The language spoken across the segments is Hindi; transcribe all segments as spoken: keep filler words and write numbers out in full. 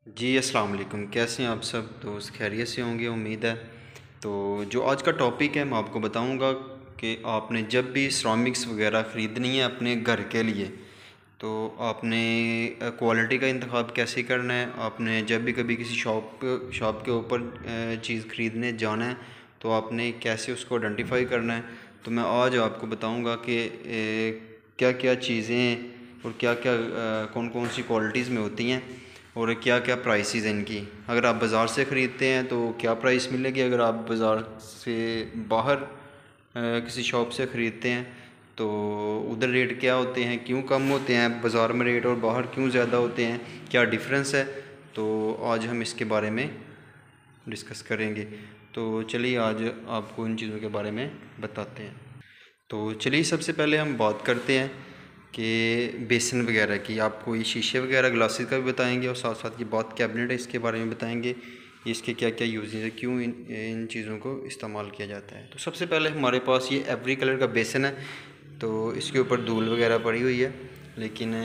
जी अस्सलाम वालेकुम। कैसे हैं आप सब दोस्त? खैरियत से होंगे उम्मीद है। तो जो आज का टॉपिक है मैं आपको बताऊंगा कि आपने जब भी सिरामिक्स वगैरह ख़रीदनी है अपने घर के लिए तो आपने क्वालिटी का इंतखाब कैसे करना है। आपने जब भी कभी किसी शॉप शॉप के ऊपर चीज़ ख़रीदने जाना है तो आपने कैसे उसको आइडेंटिफाई करना है। तो मैं आज आपको बताऊंगा कि क्या क्या चीज़ें और क्या क्या कौन कौन सी क्वालिटीज़ में होती हैं और क्या क्या प्राइसेस हैं इनकी। अगर आप बाज़ार से ख़रीदते हैं तो क्या प्राइस मिलेगी, अगर आप बाज़ार से बाहर किसी शॉप से ख़रीदते हैं तो उधर रेट क्या होते हैं, क्यों कम होते हैं बाज़ार में रेट और बाहर क्यों ज़्यादा होते हैं, क्या डिफरेंस है। तो आज हम इसके बारे में डिस्कस करेंगे। तो चलिए आज आपको इन चीज़ों के बारे में बताते हैं। तो चलिए सबसे पहले हम बात करते हैं कि बेसन वगैरह की। आपको ये शीशे वगैरह ग्लासेस का भी बताएंगे और साथ साथ ये बहुत कैबिनेट है इसके बारे में बताएंगे, इसके क्या क्या यूजेस है, क्यों इन इन चीज़ों को इस्तेमाल किया जाता है। तो सबसे पहले हमारे पास ये एवरी कलर का बेसन है। तो इसके ऊपर धूल वगैरह पड़ी हुई है, लेकिन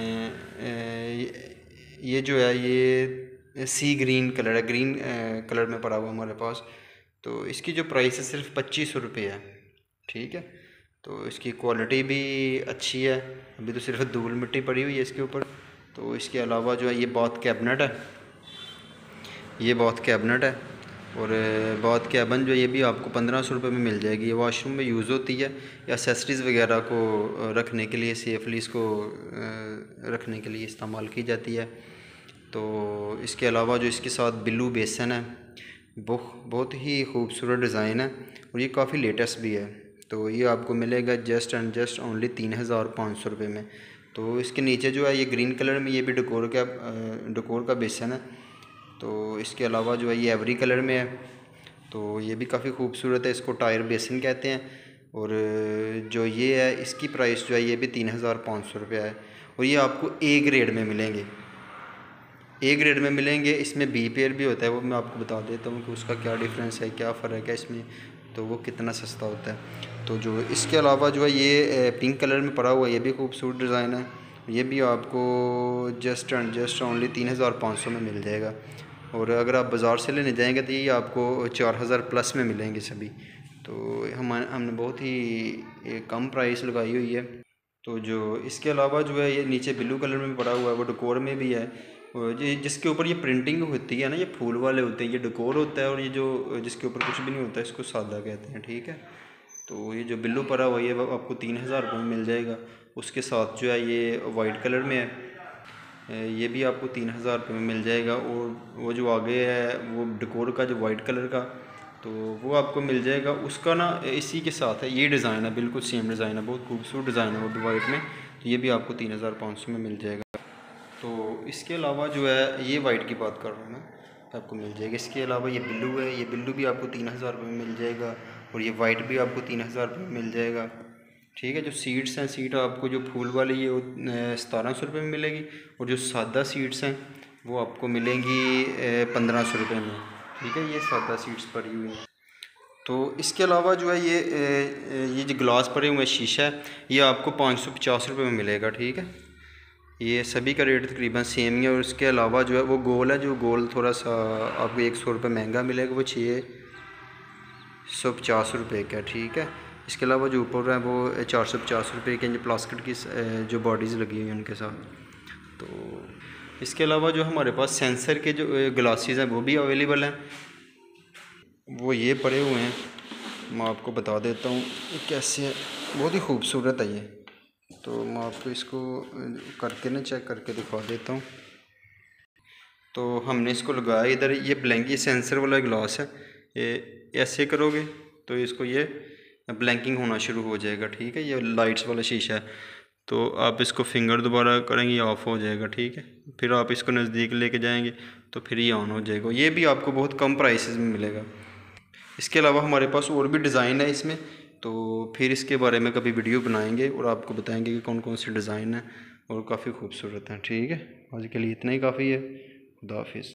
ये जो है ये सी ग्रीन कलर है, ग्रीन कलर में पड़ा हुआ हमारे पास। तो इसकी जो प्राइस है सिर्फ पच्चीस सौ रुपये है, ठीक है। तो इसकी क्वालिटी भी अच्छी है। अभी तो सिर्फ धूल मिट्टी पड़ी हुई है इसके ऊपर। तो इसके अलावा जो है ये बहुत कैबिनेट है, ये बहुत कैबिनेट है और बहुत कैबन जो है ये भी आपको पंद्रह सौ रुपये में मिल जाएगी। ये वॉशरूम में यूज़ होती है या एसेसरीज़ वगैरह को रखने के लिए, सेफली इसको रखने के लिए इस्तेमाल की जाती है। तो इसके अलावा जो इसके साथ बिल्लू बेसन है, बहुत बहुत ही खूबसूरत डिज़ाइन है और ये काफ़ी लेटेस्ट भी है। तो ये आपको मिलेगा जस्ट एंड जस्ट ओनली तीन हज़ार पाँच सौ रुपये में। तो इसके नीचे जो है ये ग्रीन कलर में, ये भी डेकोर का डेकोर का बेसन है। तो इसके अलावा जो है ये एवरी कलर में है। तो ये भी काफ़ी खूबसूरत है, इसको टायर बेसन कहते हैं। और जो ये है इसकी प्राइस जो है ये भी तीन हज़ार पाँच सौ रुपया है और ये आपको ए ग्रेड में मिलेंगे, ए ग्रेड में मिलेंगे। इसमें बी पेयर भी होता है, वो मैं आपको बता देता हूँ कि उसका क्या डिफरेंस है, क्या फ़र्क है इसमें, तो वो कितना सस्ता होता है। तो जो इसके अलावा जो है ये पिंक कलर में पड़ा हुआ है, ये भी खूबसूरत डिज़ाइन है। ये भी आपको जस्ट एंड जस्ट ओनली तीन हज़ार पाँच सौ में मिल जाएगा। और अगर आप बाज़ार से लेने जाएंगे तो ये आपको चार हज़ार प्लस में मिलेंगे सभी। तो हम हमने बहुत ही कम प्राइस लगाई हुई है। तो जो इसके अलावा जो है ये नीचे ब्लू कलर में पड़ा हुआ है, वो डेकोर में भी है। ये जिसके ऊपर ये प्रिंटिंग होती है ना, ये फूल वाले होते हैं, ये डेकोर होता है। और ये जो जिसके ऊपर कुछ भी नहीं होता है इसको सादा कहते हैं, ठीक है। तो ये जो बिल्लू पड़ा हुआ है ये आपको तीन हज़ार रुपये में मिल जाएगा। उसके साथ जो है ये वाइट कलर में है, ये भी आपको तीन हज़ार रुपये में मिल जाएगा। और वो जो आगे है वो डेकोर का जो वाइट कलर का, तो वो आपको मिल जाएगा। उसका ना इसी के साथ है, ये डिज़ाइन है, बिल्कुल सेम डिज़ाइन है, बहुत खूबसूरत डिज़ाइन है वो भी वाइट में। तो ये भी आपको तीन हज़ार पाँच सौ में मिल जाएगा। तो इसके अलावा जो है ये वाइट की बात कर रहा हूँ मैं, आपको मिल जाएगा। इसके अलावा ये ब्लू है, ये ब्लू भी आपको तीन हज़ार रुपये में मिल जाएगा और ये वाइट भी आपको तीन हज़ार रुपये में मिल जाएगा, ठीक है। जो सीड्स हैं, सीट आपको जो फूल वाली ये सतारह सौ रुपये में मिलेगी और जो सादा सीड्स हैं वो आपको मिलेंगी पंद्रह सौ रुपये में, ठीक है। ये सादा सीड्स पड़ी हुई हैं। तो इसके अलावा जो है ये ये जो ग्लास पड़े हुए हैं शीशा है, ये आपको पाँच सौ पचास रुपये में मिलेगा, ठीक है। ये सभी का रेट तकरीबन सेम ही है। और इसके अलावा जो है वो गोल है, जो गोल थोड़ा सा आपको एक सौ रुपये महंगा मिलेगा, वो छः सौ पचास रुपये का, ठीक है। इसके अलावा जो ऊपर है वो चार सौ पचास रुपये के, जो प्लास्टिक की जो बॉडीज़ लगी हुई हैं उनके साथ। तो इसके अलावा जो हमारे पास सेंसर के जो ग्लासेस हैं वो भी अवेलेबल हैं, वो ये पड़े हुए हैं। मैं आपको बता देता हूँ कैसे है, बहुत ही खूबसूरत है ये। तो मैं आपको इसको करके ना चेक करके दिखा देता हूँ। तो हमने इसको लगाया इधर, ये ब्लैंकी सेंसर वाला ग्लास है। ये ऐसे करोगे तो इसको ये ब्लैंकिंग होना शुरू हो जाएगा, ठीक है। ये लाइट्स वाला शीशा है। तो आप इसको फिंगर दोबारा करेंगे ये ऑफ़ हो जाएगा, ठीक है। फिर आप इसको नज़दीक लेके जाएंगे तो फिर ये ऑन हो जाएगा। ये भी आपको बहुत कम प्राइसेस में मिलेगा। इसके अलावा हमारे पास और भी डिज़ाइन है इसमें, तो फिर इसके बारे में कभी वीडियो बनाएंगे और आपको बताएंगे कि कौन कौन से डिज़ाइन हैं और काफ़ी खूबसूरत हैं, ठीक है। आज के लिए इतना ही काफ़ी है। खुदा हाफिज़।